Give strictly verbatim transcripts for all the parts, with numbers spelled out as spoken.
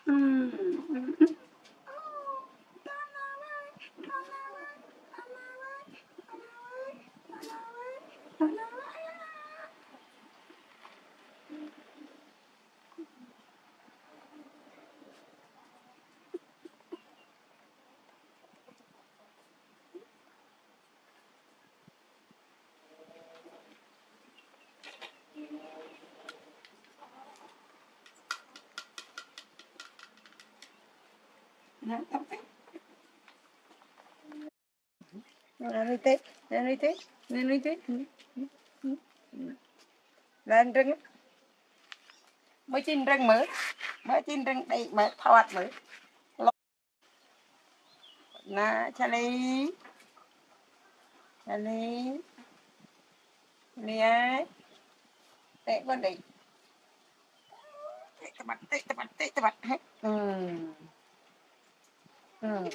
nuôi tết nuôi tết nuôi tết lên rừng mới chín rừng mới mới chín rừng đây mới thoát mới na Charlie Charlie nè tệ con đi tệ tập tệ tập tệ tập hết ừ ừ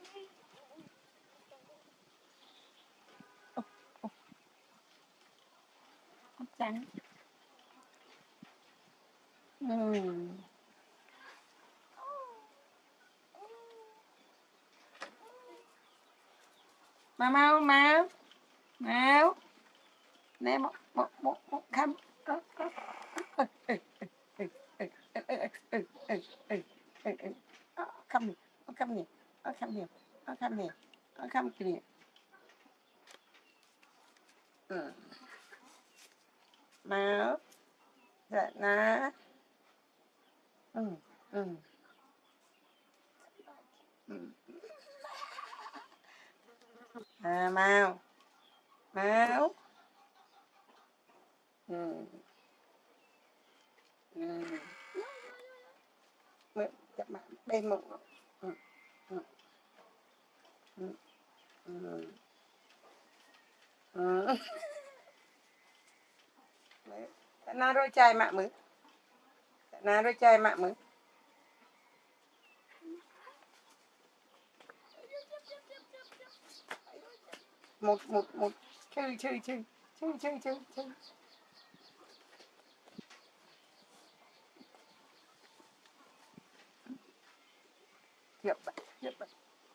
trắng ừ mau mau mau mau nè một một một một khăm khăm gì khăm gì khăm gì khăm gì khăm gì ừ máu dạ ná ừ ừ ừ à mau máu ừ ừ chặt mặt bên một ừ ừ ừ ừ ừ na rồi chai mạ mới na rồi chai mạ mới một một một chơi chơi chơi chơi chơi chơi chơi hiệp vậy hiệp vậy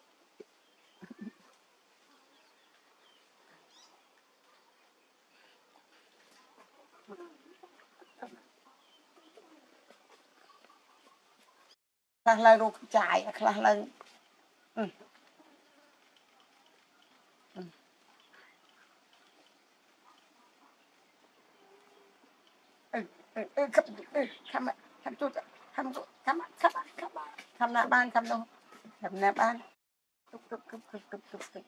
khlah lên ruột chài khlah lên ừ ừ ừ ừ ừ khắp ừ khăm khăm chút khăm chút khăm khăm khăm khăm nạ ban khăm đâu khăm nạ ban tục tục tục tục tục tục tục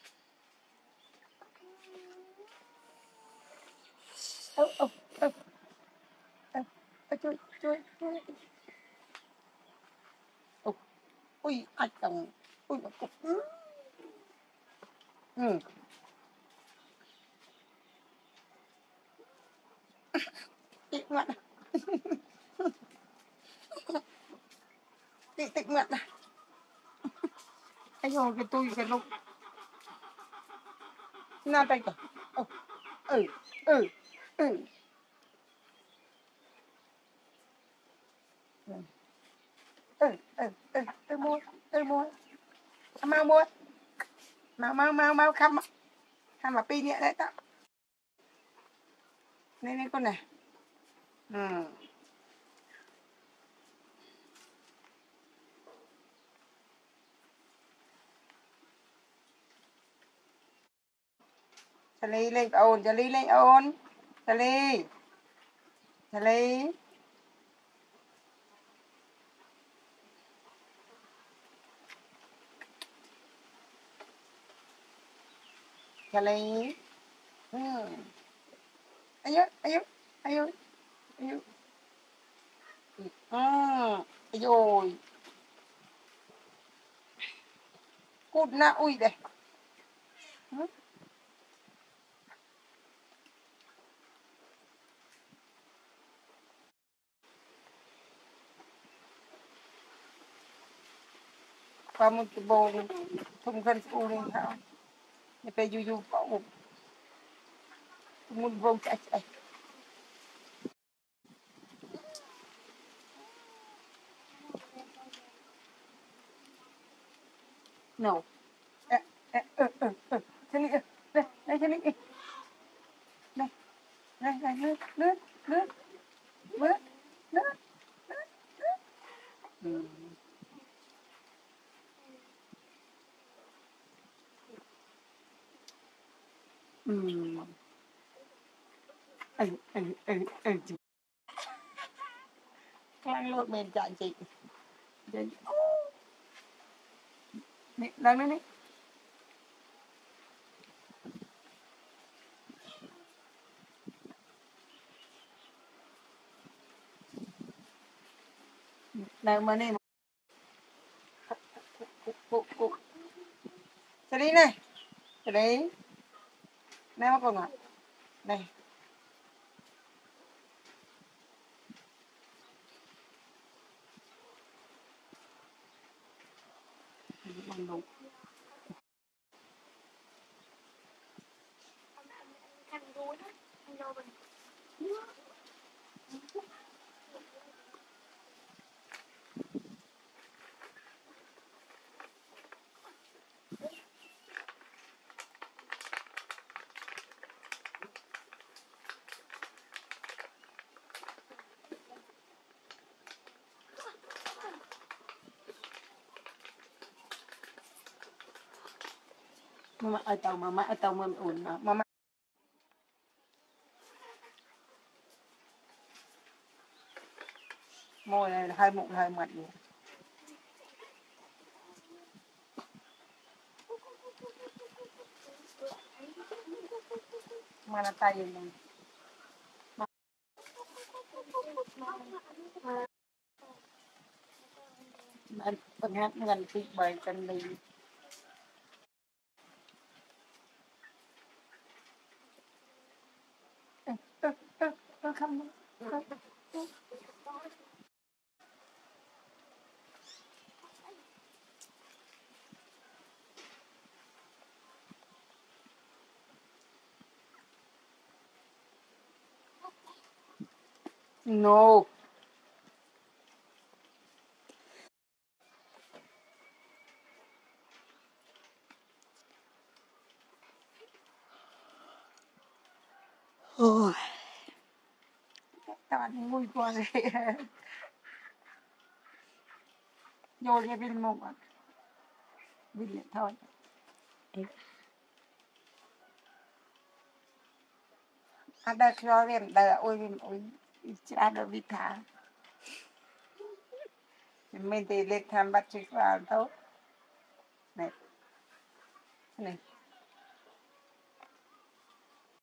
ô ô ô ô chui chui chui ô ui ai chồng ui mà cục ừ ừ tị ngoạn tị tị ngoạn ai vô cái tôi cái lúc na tay cả ừ ừ ừ ừ ừ ừ ừ ừ mua ừ mua mau mua mau mau mau mau khăm khăm mà pin nhẹ đấy tao lên lên con này ừ Charlie lên ồn Charlie lên ồn Charlie Charlie Charlie ừ ai ơi ai ơi ai ơi ai ơi ừ ai rồi cút na ui đây qua một cái bồn thùng khăn phu lên thảo đểไปอยู่ๆก็อุบมุนวงใจใจ no ờ ờ ờ ờ ờ thế này đây đây thế này đây đây đây nước nước nước nước nước ừ ừ ừ ừ ừ ừ khang luôn mình chạy chị đây đây đây đây mà này cục cục cục cái đấy này cái đấy đây mà còn ạ đây bằng đúng mà ở tàu mà mà ở tàu mà ổn mà mà môi này hai mụn hai mặt mà là tay nàyมันเป็นฮักเงินที่ใบกันเลยเออเออเออเออคำนี้ no ôi các bạn vui quá rồi vô cái viên mộng ạ viên điện thôi ada keluarin dah oi oi ada vita mình thì lịch tham bắt chích vào đâu này này